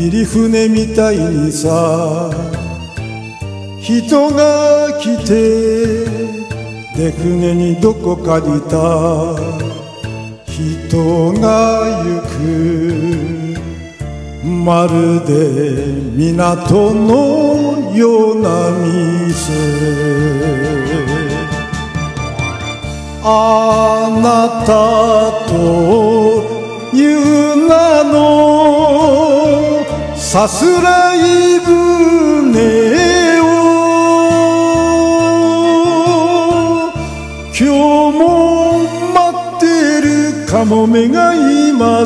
入船みたいにさ、人が来て出船にどこかにいた。人が行くまるで港のような店。あなたという名のさすらい船を今日も待ってるカモメがいます。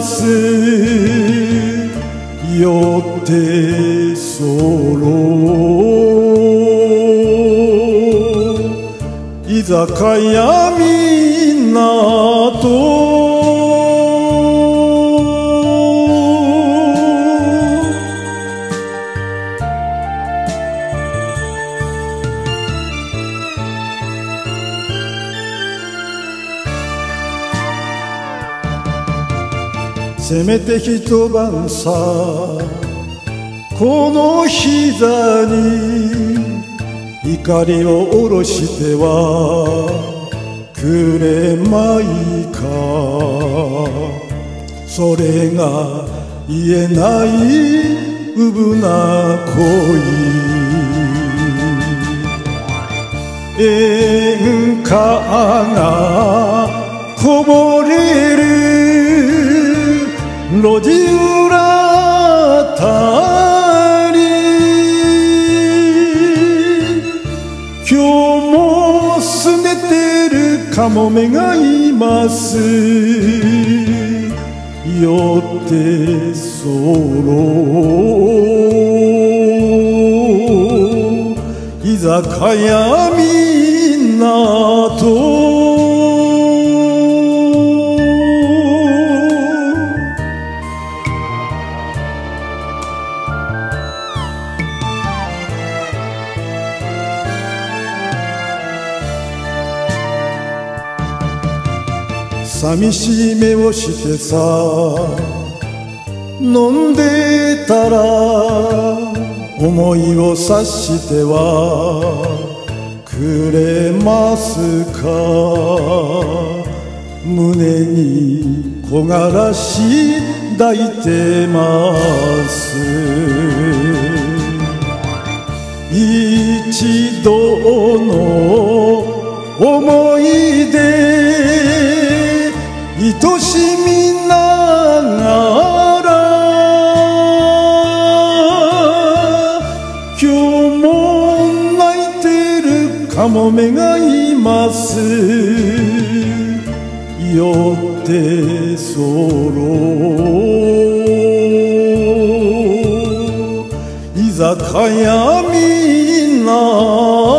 よってそろ居酒屋港。せめて一晩さ、この膝に怒りを下ろしてはくれまいか。それが言えないうぶな恋。演歌がこぼれる路地裏たり。今日もすねてるカモメがいます。よってそろ居酒屋港。寂しい目をしてさ、飲んでたら思いを察してはくれますか。胸に木枯らし抱いてます。一度の思い出愛しみながら今日も泣いてるカモメがいます。よってそろ居酒屋港。